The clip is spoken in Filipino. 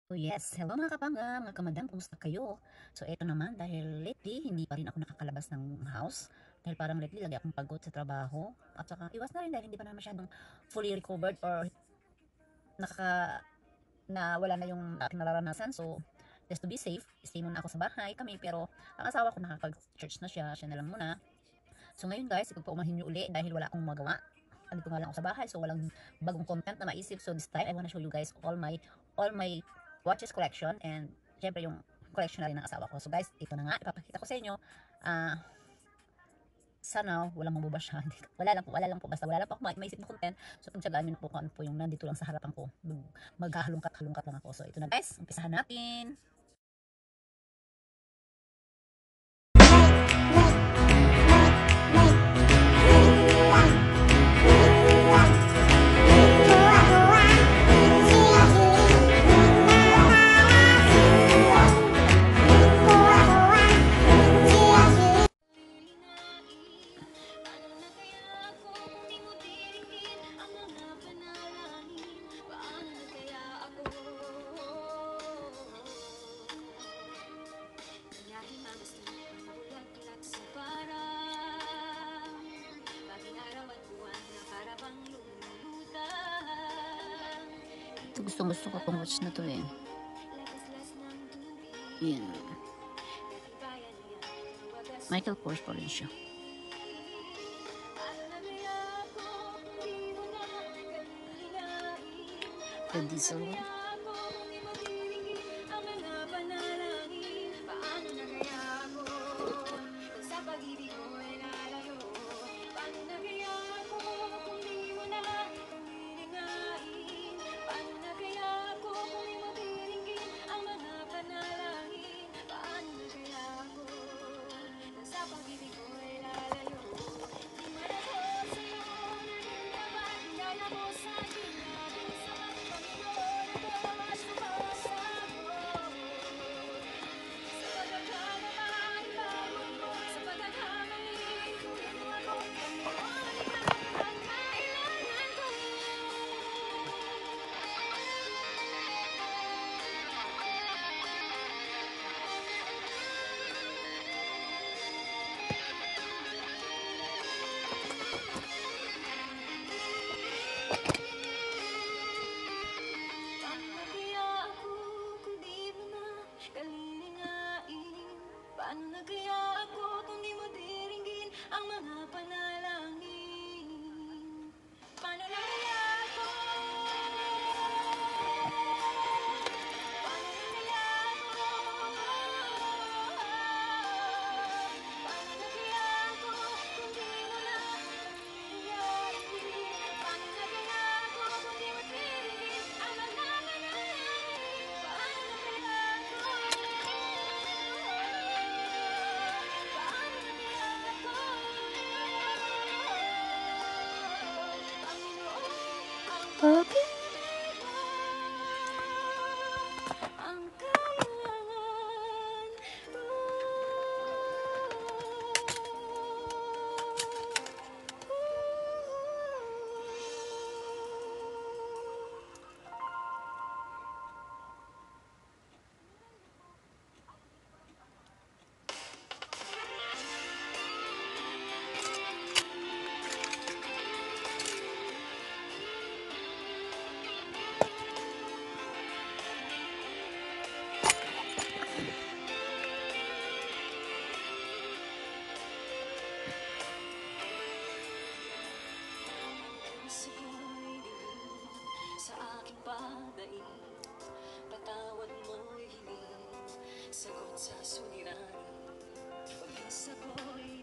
Oh yes, hello mga kapangga, mga kamadam, kumusta kayo? So eto naman, dahil lately, hindi pa rin ako nakakalabas ng house. Dahil parang lately, lagi akong pagod sa trabaho. At saka, iwas na rin dahil hindi pa na masyadong fully recovered or nakaka, na wala na yung aking nararanasan. So, just to be safe, stay muna ako sa bahay kami. Pero, ang asawa ko nakapag-church na siya na lang muna. So ngayon guys, ipagpaumahin nyo uli dahil wala akong magawa. Andito nga lang ako sa bahay, so walang bagong content na maisip. So this time, I wanna show you guys all my watches collection and syempre yung collection na rin ng asawa ko. So guys, ito na nga, ipapakita ko sa inyo. Ah, sana walang mababasya. Wala lang po, basta wala lang po ako maisip na content. So pagtsagaan nyo na po kung ano po yung nandito lang sa harapan ko. Maghahalungkat-halungkat lang ako. So ito na guys, umpisahan natin. Ito gusto ko tong watch na to eh. Yan. Michael Kors pa rin siya. The diesel. Paano na kaya ako kung di mo diringgin ang mga panalangin? Paano na kaya ako? Paano na kaya ako? Paano na kaya ako kung di mo na diringgin? Paano na kaya ako kung di mo diringgin ang mga panalangin? Paano na kaya ako? Okay. Ang kailangan mo. Sa aking padaig, patawad mo'y hiling, sagot sa suliranin. Pag-asa ko'y